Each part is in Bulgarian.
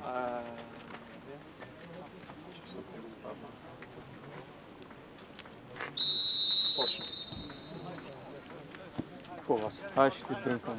Точно. Какво вас? Аз ще ти брънкам.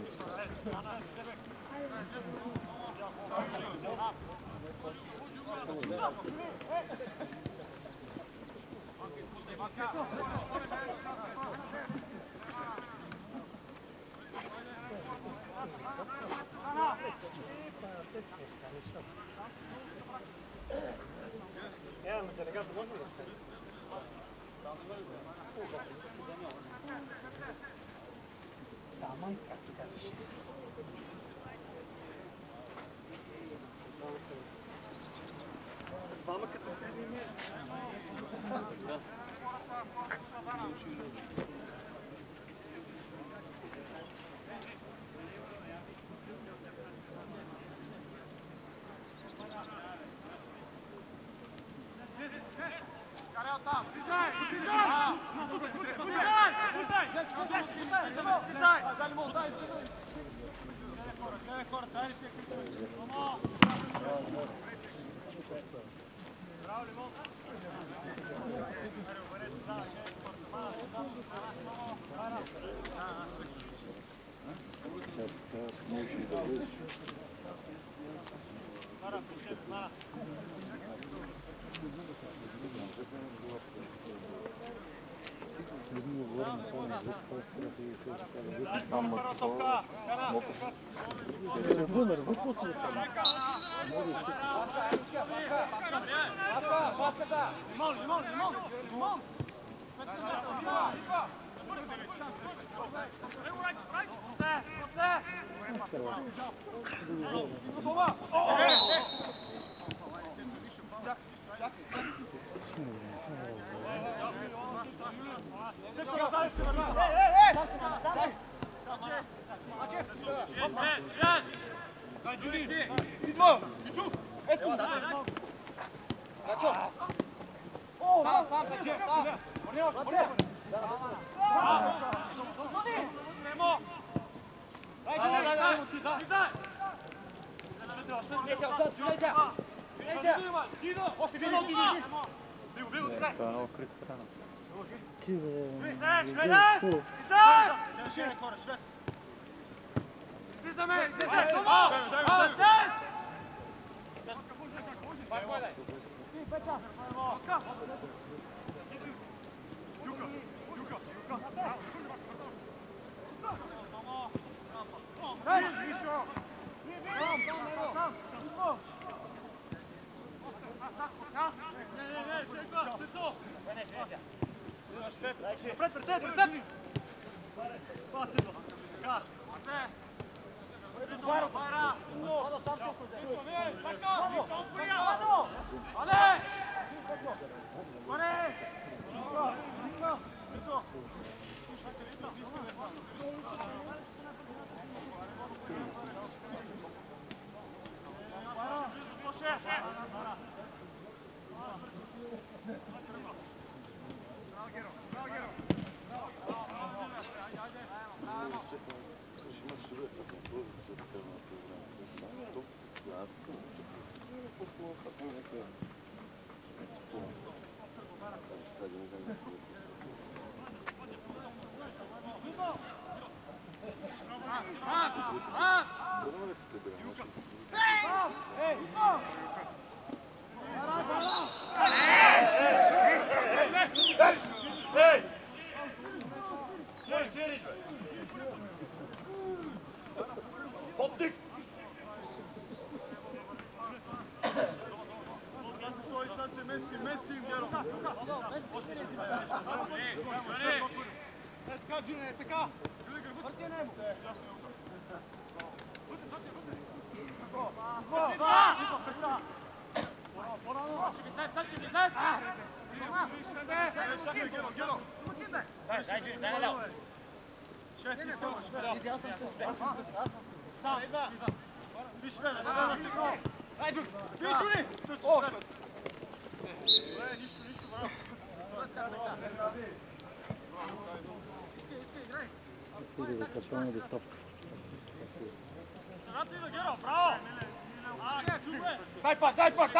Daj pak!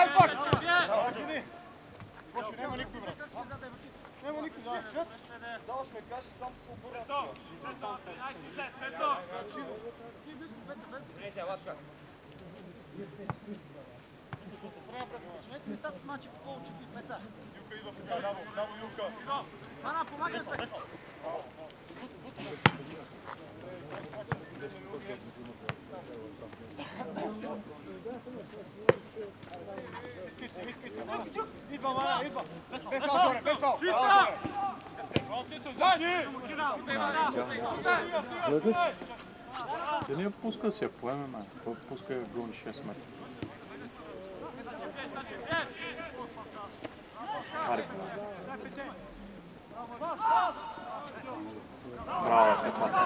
Boši, nema niko vrat. Nema niko, da. Da osme, kaži, sam se oboratio. Почнете ми стат с мачи по повече от Пеца. Юка идва така, ляво Юка. Мана, помагай с Пеца. Изкрите. Идва, Мана, идва. Без вал, горе, без вал. Гледаш? Да не я пуска си я поеме, ма. Пуска я гони 6 метра. Харик. Браво, Пеца.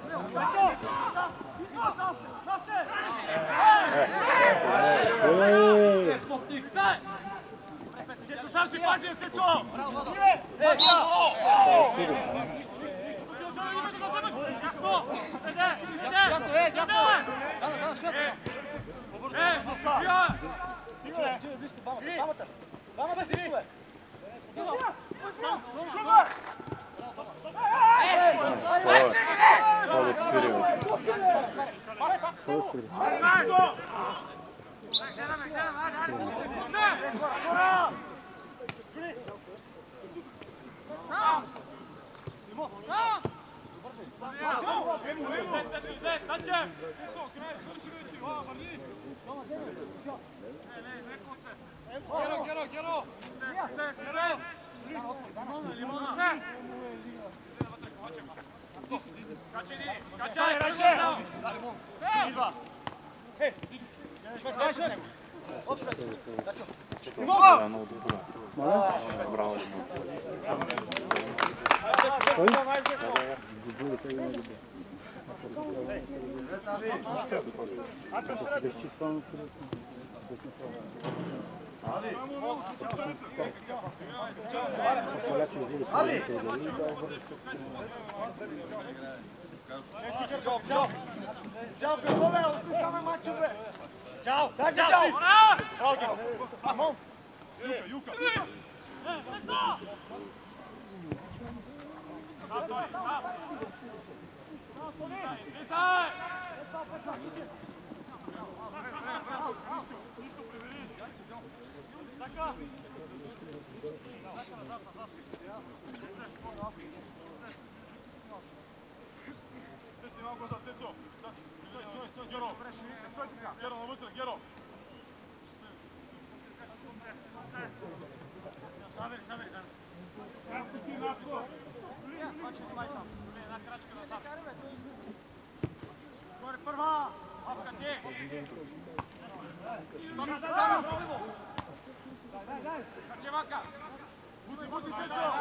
Сам си пази, Сецо! Браво. Ćao, Pekove, ostavljamo mačove! Ćao! Čao! Juka! Геро, навътре, Геро! Горе първа! Авка ти! Харчевака! Бути, Цецо!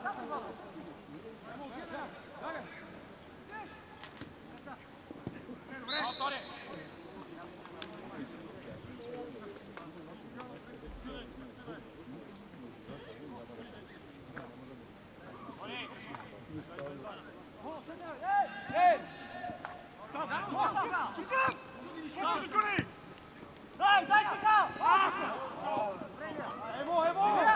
Добре! Дай така! Ево!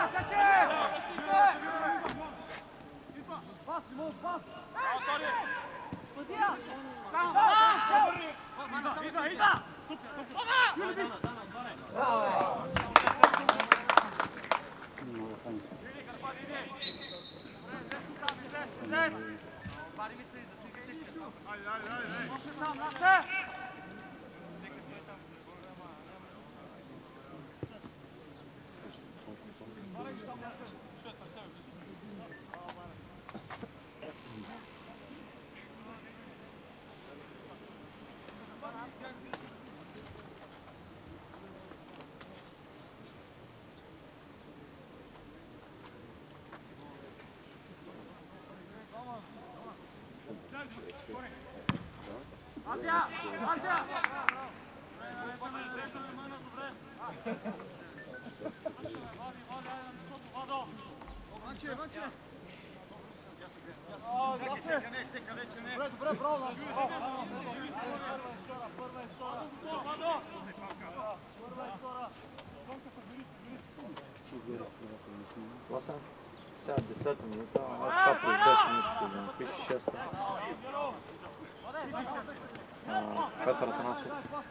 Пас, Лимон, пас! Съдия! Ида! Добре, браво! Първа и втора! Сега 10 минута, а така през 10 минути да напише 6-та. Петър Атанасов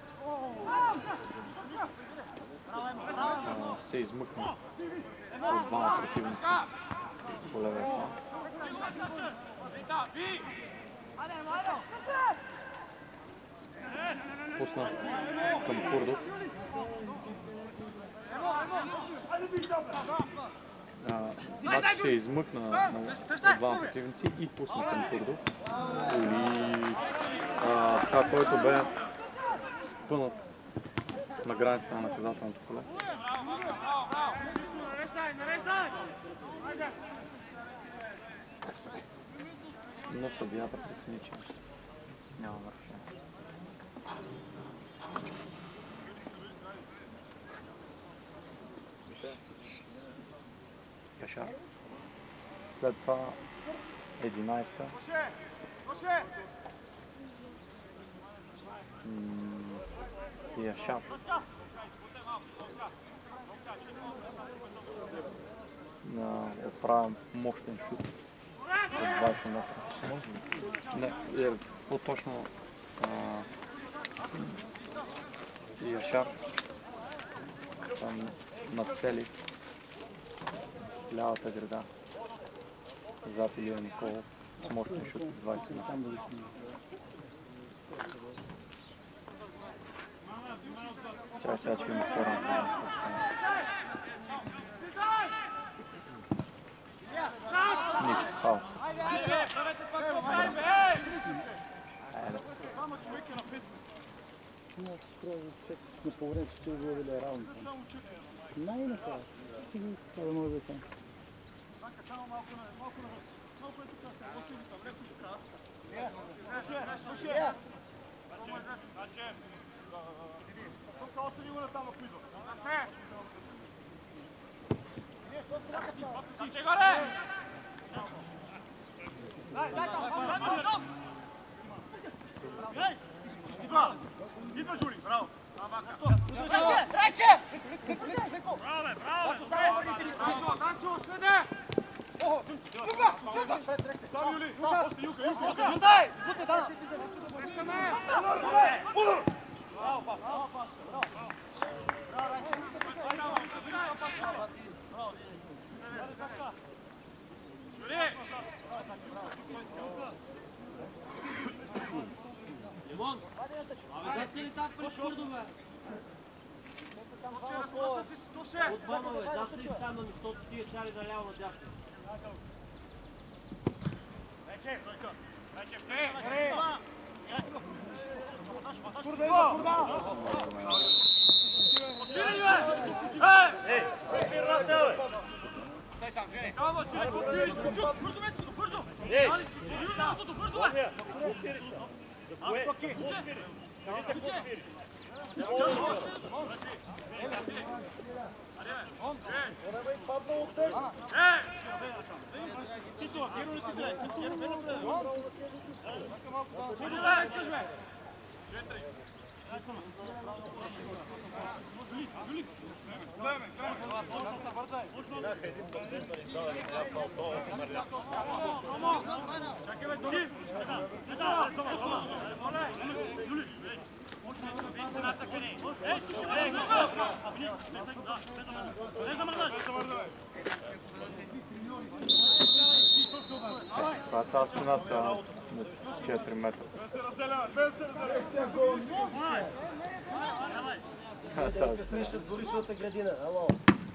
се измъкна от двама противници по левия фланг. Пусна към Курдов. Бачи се измъкна от двама противници и пусна към Курдов. Така, който бе спънат на границата на наказателното поле. Но съдията прецени, че няма нарушение. Яшар. След това 11-та. Яшар. Отправям мощен шут от 20 метра. Не, по-точно Яшар там надцели лявата града зад Илия Николов с мощен шут с 20 метра. Чай сега, че има по-рано. Нищо, фаул. Аз скоро на по време ще го видя раунд. Най-накрая. Това може да съм. Идва, Джули, браво! Рече! Браво, браво! Данчо, следе! Сам Юли! После Юка! Ютай! Да! Лимон! Дайте ли там през Курдове? От бомове, дайте ли там на местото тия шари наляво надясно? Това е тази спината на 4 метра. Срещат Борисовата градина. Ало.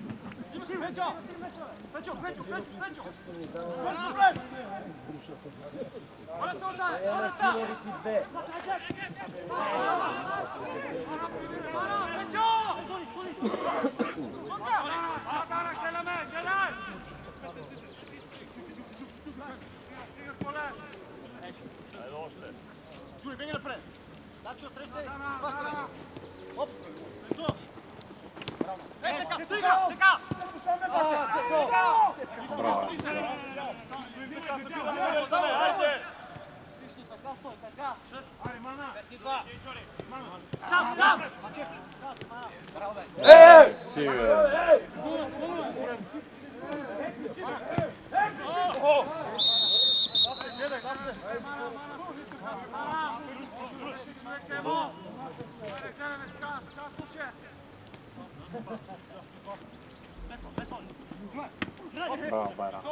Джули, беги напред! Дачо, срещай! Паста вече! Оп! Така! Браво. Сам! Стига. Bravo, Байрам.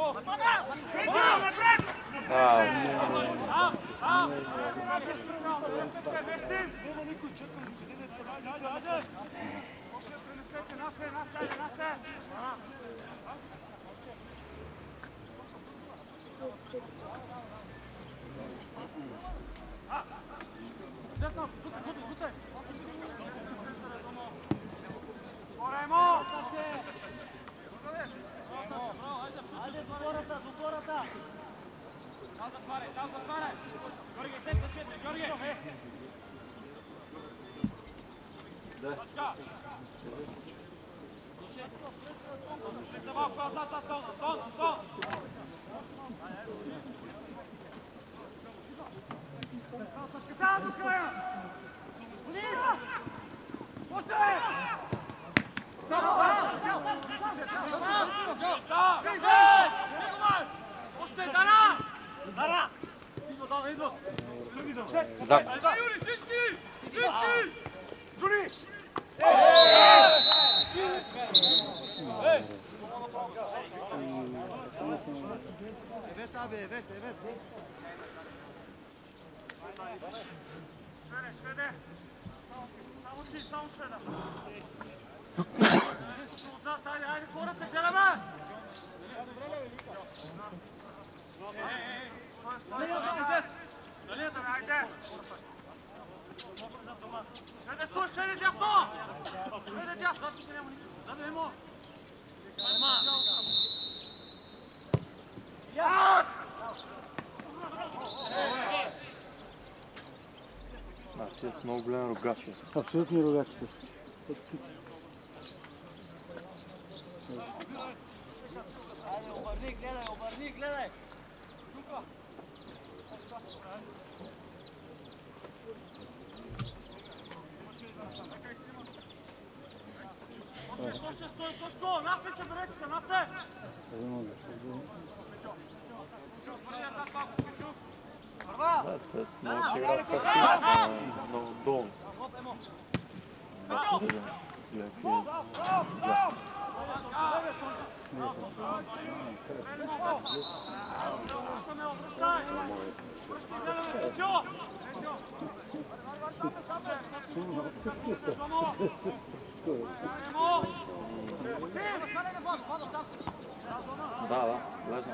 Тия са много голям рогачи. Абсолютни рогачи. Обърни, гледай! Стой! Нас ли се берете се, нас се! Много се играт тактично, много долу. Да, влезна.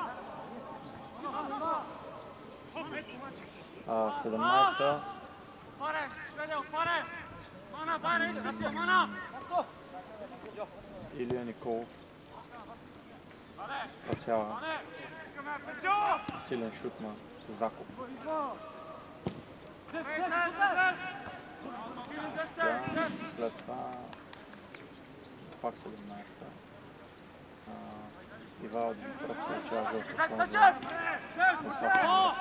17-та. Илия Николов. Спасява. Силен шут на Заков. След това пак 17-та. Ивал Димитров получава жълта форма.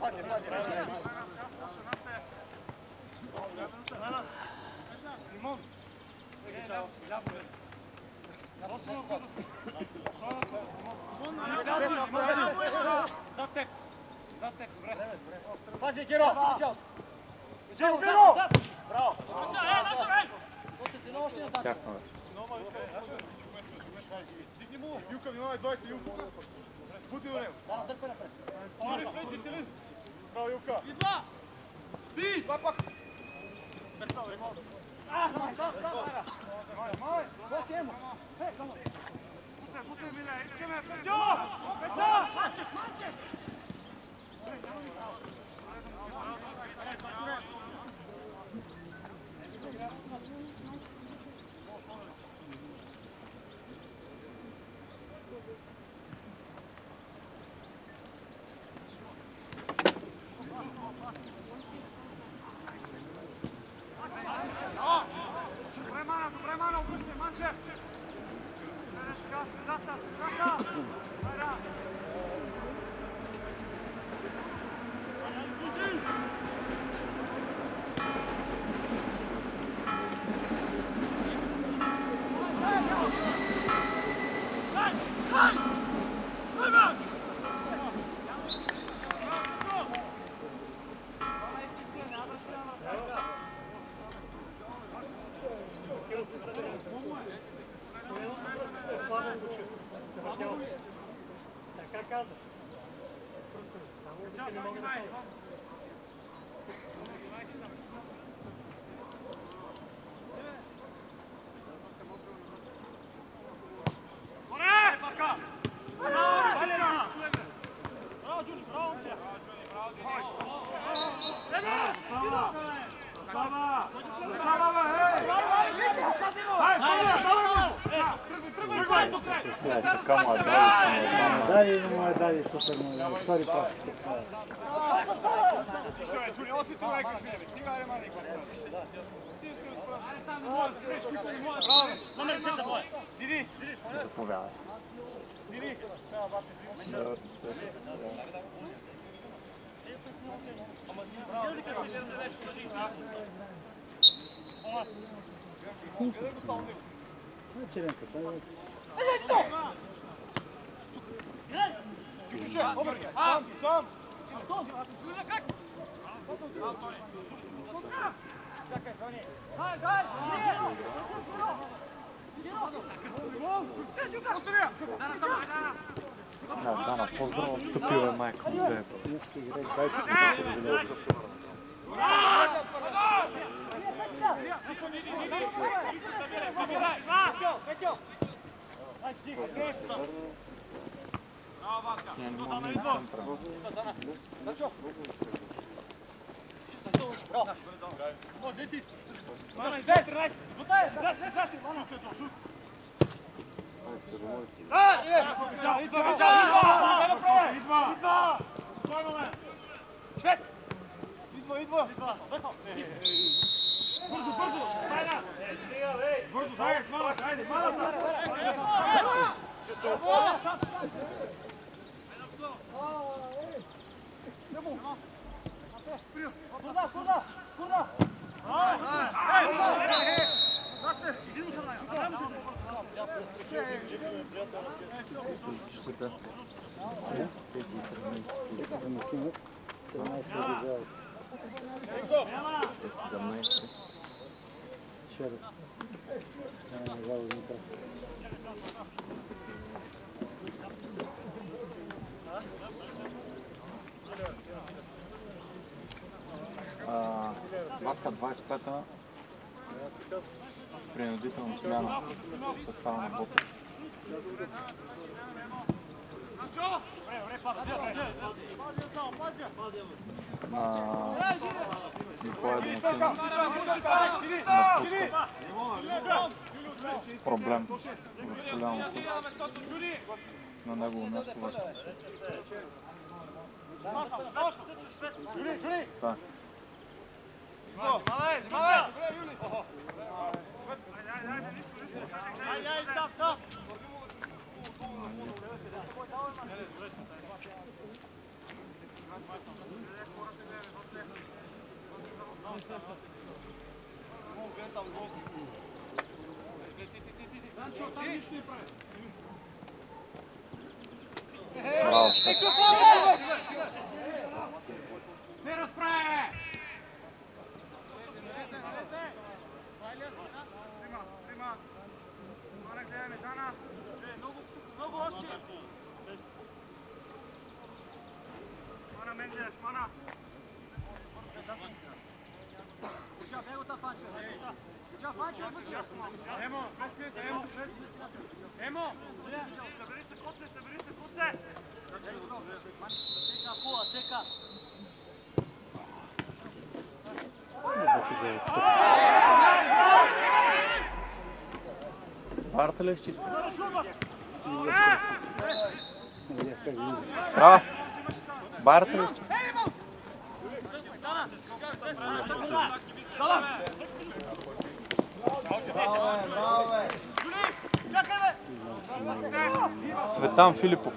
Пази, Геро! Чао, Геро! Браво! Тяхно вече. Дигни му! Юка, внимавай, 20, Юка! Бути до него! Браво, Юка! И два! Би! Два пак! Дали, супер, втори пас. Чули, оци tu леко смijeme, stiga Рема Николаc. Номер 10 бой. Диди, Заповядай. Диди. Черенко, Чуть-чуть, обер ги. Сам. Чакай, Тони. Дай. Да, Цана, поздраво, встъпила е майка от тебе. Нещо играй 20 минути. Не мога да центъра. Идва! Бързо, дай, смалък, айде, малата! Чета. 17. Ще раз. Маска 25-та. Принудителна смяна в състава на Ботев. Николай Домакинов напуска. Проблем в колямото. На негово място Васька. Так. Браво. Много още! Мана Мендеш, мана! Емо, емо! Емо! Събери се, куце, събери се, куце! Тека, пула, тека! Варта ли е изчисти? Браво! Браво! Варта ли е изчисти? Цветан Филипов.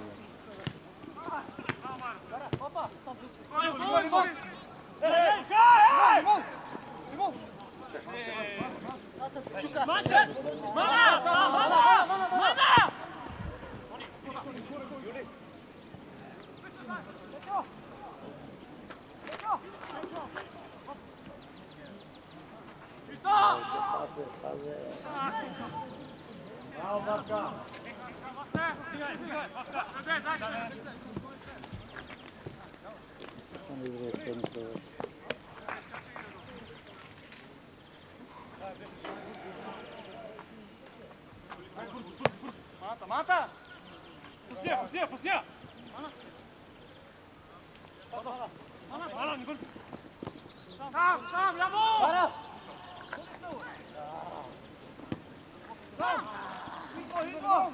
Мата! Пусти, пусти, пусти! Мана, не бързи! Там, ляво! Идва!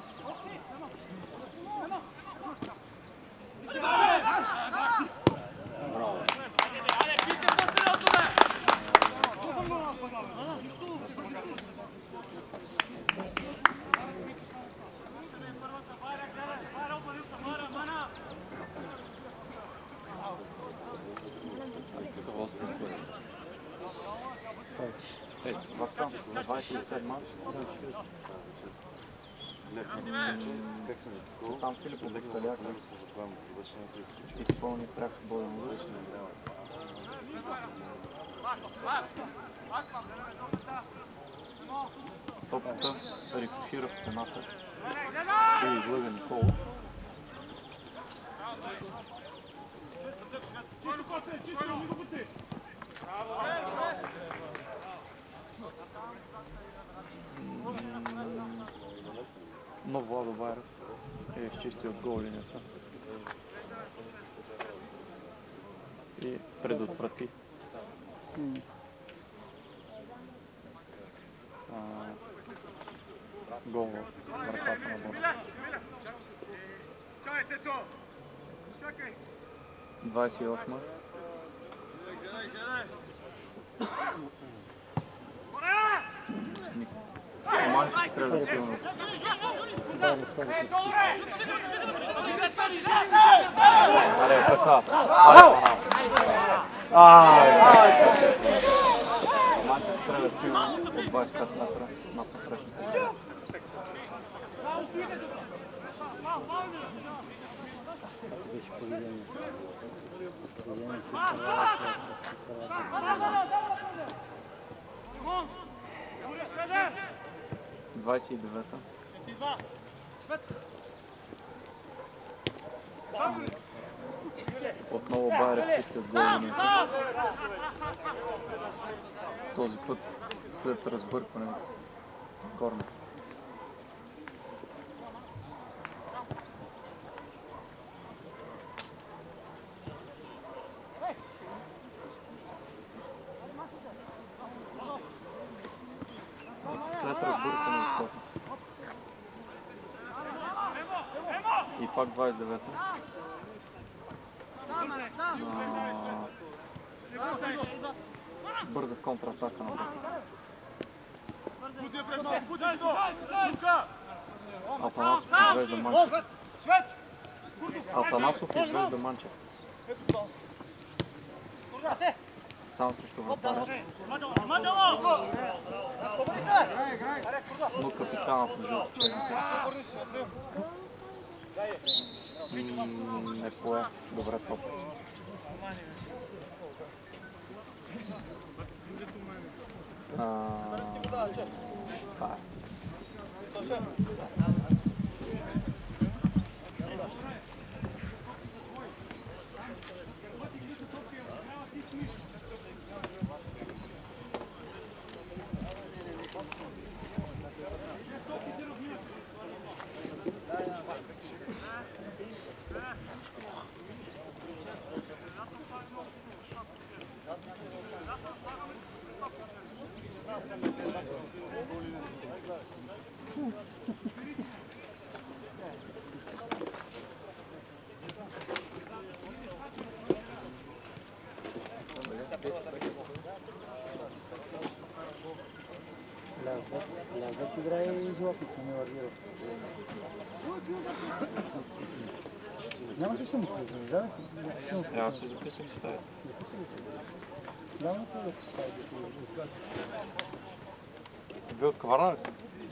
Васкан, 27 матч. Там Филипов Лекаляк изпълни пряк боен лъж. Топката рикошира в стената и излъга Никола. Но Владо Байров е изчистил от гол линията и предотврати гол в вратата на Борис. 28. Манчев стреля силно. Аре, паца. Манчев стреля силно от 25 метра на посрещната. Виж поведение. Поведение си стара. 29-та. Отново Байрев чисти от гол линията. Този път след разбъркване корнер. След разбъркване от кота. И пак 29-та. Бърза контратака на Бота. Атанасов извежда Манчев. Ето това. Само срещу вратаря. Разпобри се! Но капитанът на жълто черните. Не пое. Добре топ. Това е. Лязват играе и животните, не варгират. Няма ли съм да? Аз се записвам с тази. Няма ли да се стави? Вие от Каварна ли сте?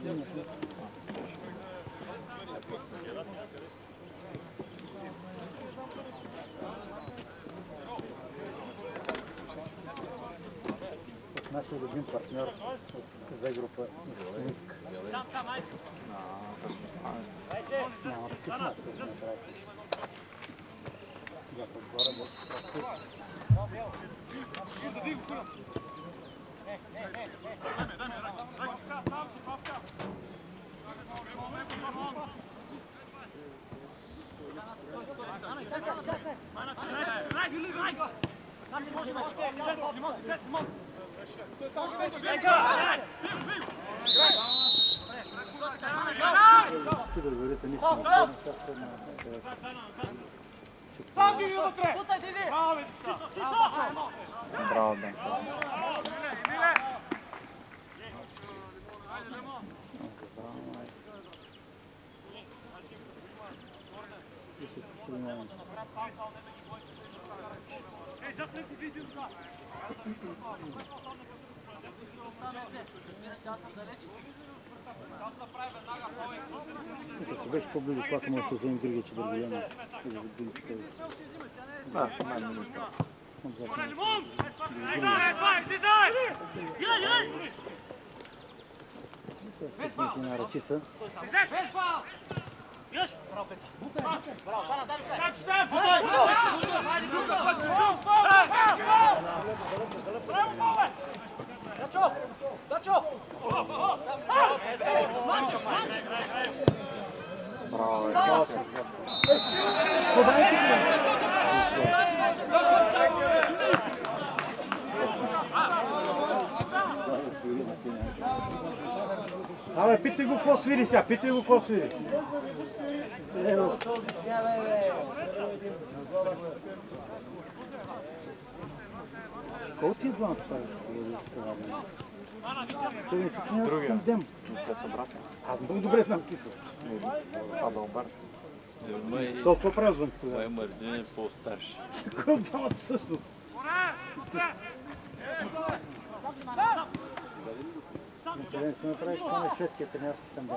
Нашия любим партньор от две група Ник. Няма такъв начин да направи. Да, отгоре ти да говорите нищо на това, Браво, Ден. Ако беше по-близо, това може да вземем другия, че да го взема. Да, в мен не мисля. Една ръчица. Браво, Подайте го! Абе, питай го какво свири сега, питай го какво свири. Колко ти е двамата това? Той не си другия. към дем. Те са брати. Аз много добре знам ти са. Адалберт. Толкова правил звън тогава. Мой Мардин е по-старши. Кой от двамата всъщност? Интересно се направи, това на шведския тренерски тандем.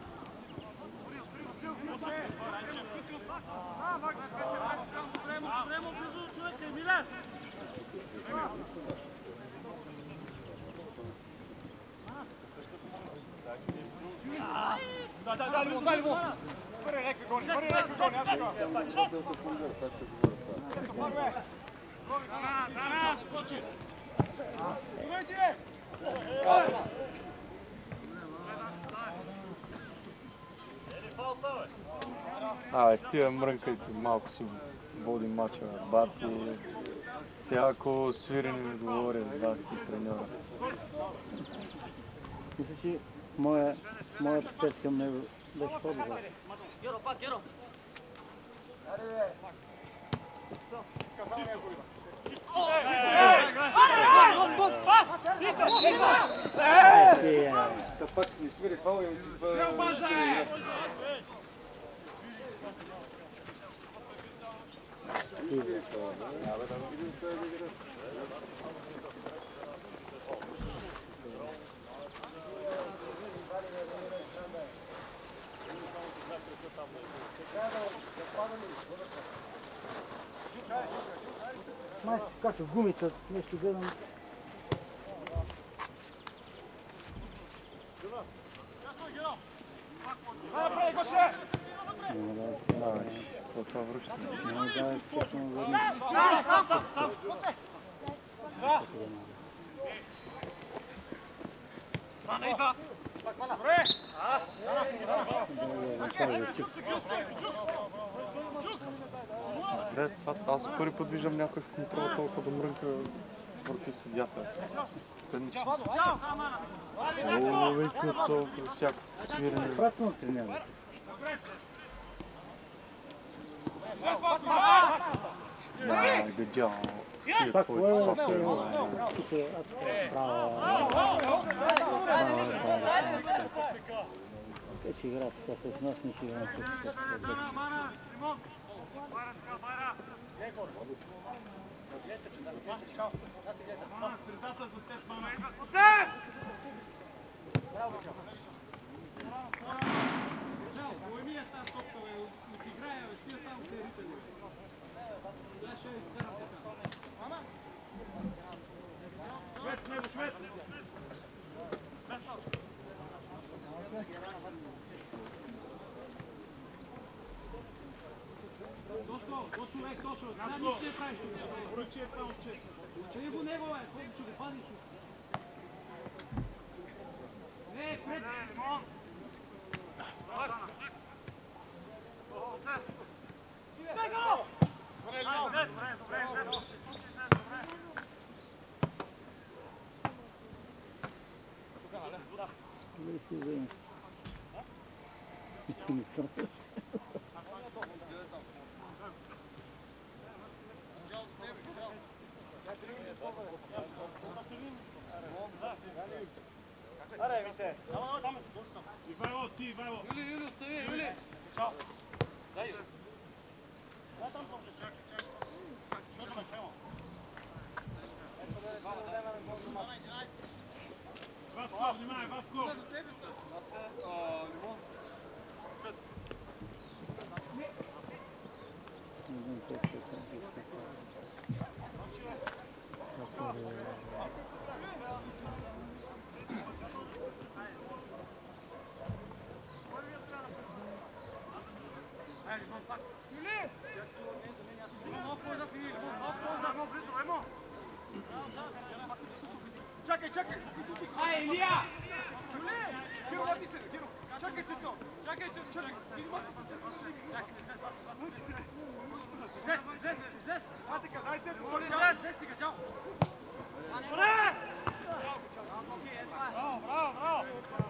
Дай му! Бъде река гони, аз така. С тия мрънкайте, малко си води мача, бати. Всяко свирене ми говори, бати треньора. Мисля, че моят подход към него беше по-добър. Геро! Пак ми свири фал и ми си Май както гумите, нещо гледам. Напред, Гоше! Това връща. Няма да е честно върна. Сам! Добре! Аз за първи път виждам някой в контрола толкова да мрънка върху съдята. Вече толкова всяко свирене. Працно тренираме. Good job. Пак кое е? Тук е браво. Те че играят така с нас, не ще играят с нас. Добре си вземи. Ти не страхаш. Аре, вите! Ивайло, ти, Ивайло! Юли, остави, Юли! Чао! Дай! Дай там топче, чакай. Чакай на чело. Васко, внимай, Васко! Лимон. Не знам как ще Чакай, чакай! Ай, Илия! Гиро, върни се, Гиро! Чакай, Цецо! Чакай, чакай! Гиро, върни се, Здесь! А, така, дайте! Здесь, чао! Браво, браво!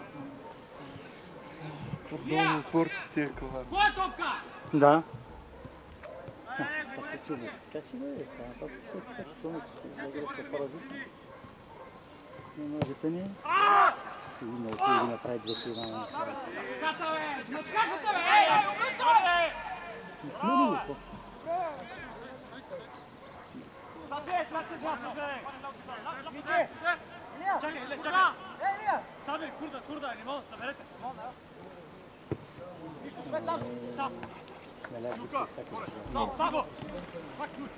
Много порците, това. Кой е топка? Да. Как се чуди? Как си бъде? Това се чуди. Това се паразит. Не можете ни. И много да направи две фирма. Смачката, бе! Смачката, бе! Ей, обръщай! Смени го по. Чакай, чакай! Саби, курда, лимон, съберете. Сам. Смеля ги се всяка Сам, сам! Пак ключ!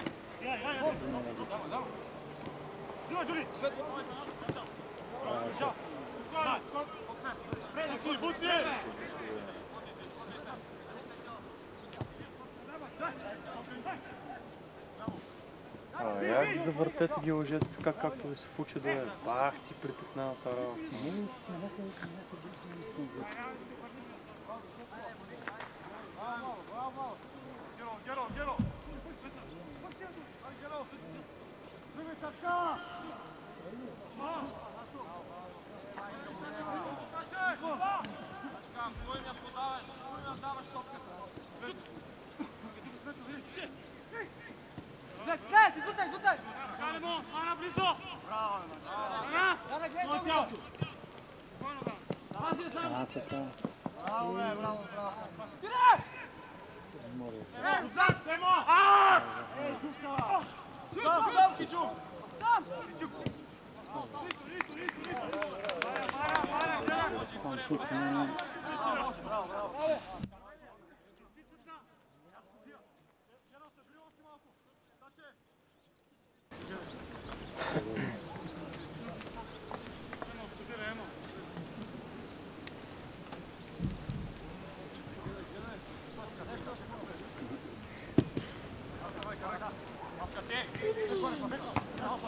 Дима, Джули! Я ги завъртете ги лъжете така, както ви се случи да е. Бах, ти притеснява тази работа. Геро! Дутай! Халимо, ана близо! Браво, браво! Браво!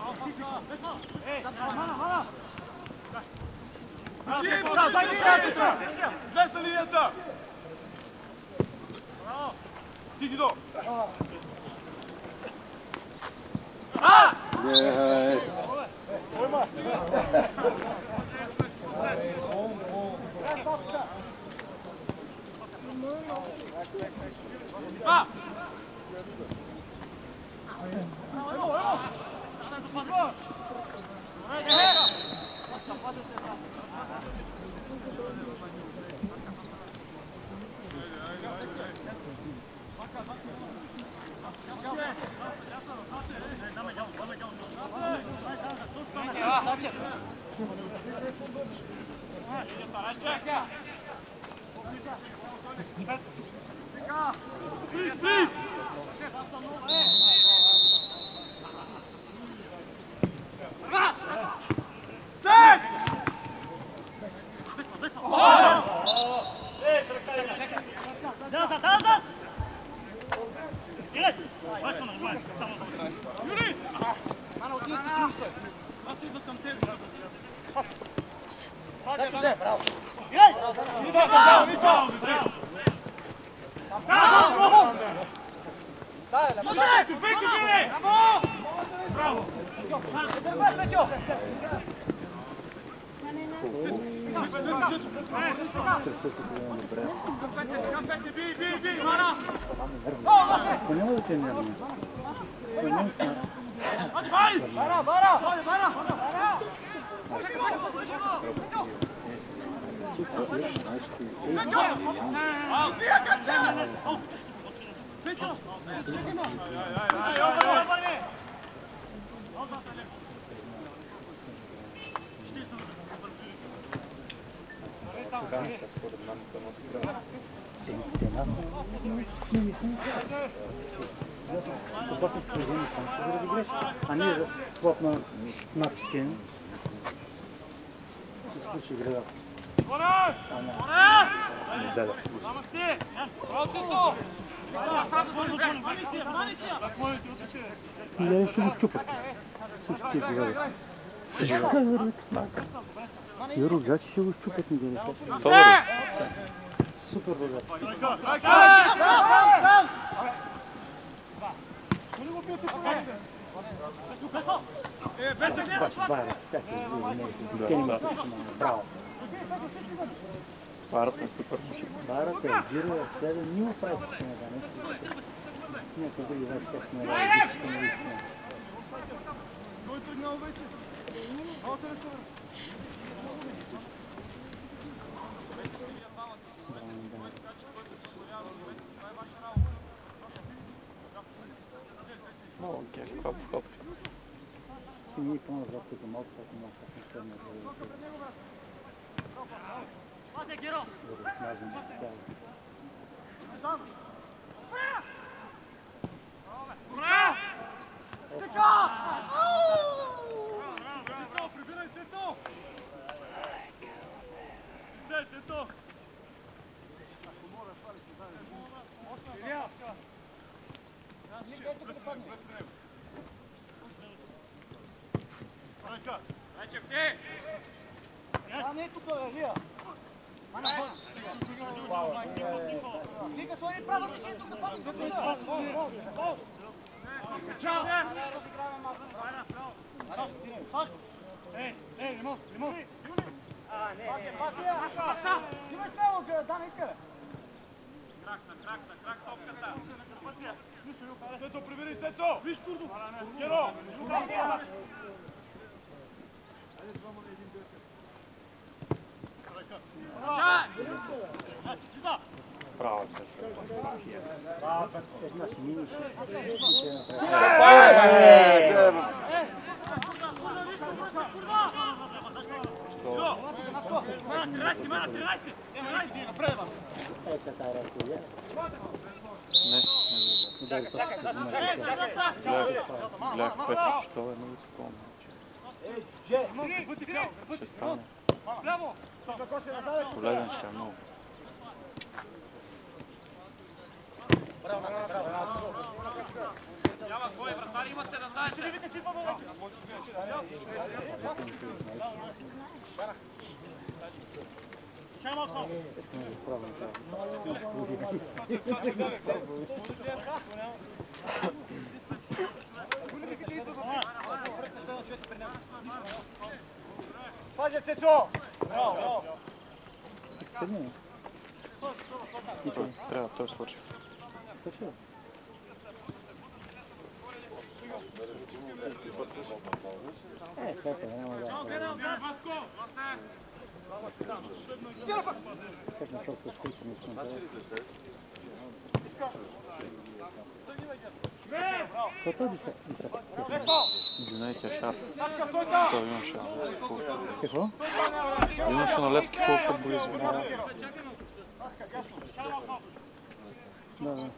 Излез на линията! Стиги до! А ние плотно натискаем. Случай града. Да, ще го щупат. Всички града. И рогачи ще го щупат, не да не супер рогачи. Барата е супер. Барата е гиро, следва нима прави с нега. Някой други вече как сме различни наистина. Кой тръгнал вече? Много геш, хоп. Ти ние по-назад като малко, ако малко не стърна да да смажем така. Прибирай Цето! Цето! Не е тук, Лия! Лига, сложи право решение тук, Лимон! Имай смело, Дана, иска! Крак топката! Цето, прибери, Цето! Виж, Курдо! Геро! Браво, Една си миниш. Ето тази разходя. Гледах пъти, що е много спомня. Ще стане. Полезен ще е много. Няма кой, вратари имате да знаеш. Вече ли вика, че идваме вече? Чай малко. Пазя, Цецо! Браво, браво! Трябва, той случи. Джунейте шар. Той имаше Какво? Имаше на левки хубав футболист. Да, да.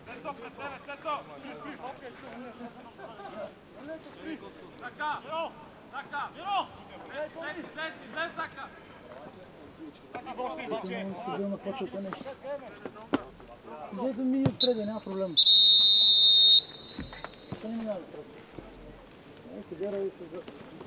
Стабилна почвата нещо. Дето ми отпреди, няма проблем. Ще не минава. Ето, вяра и се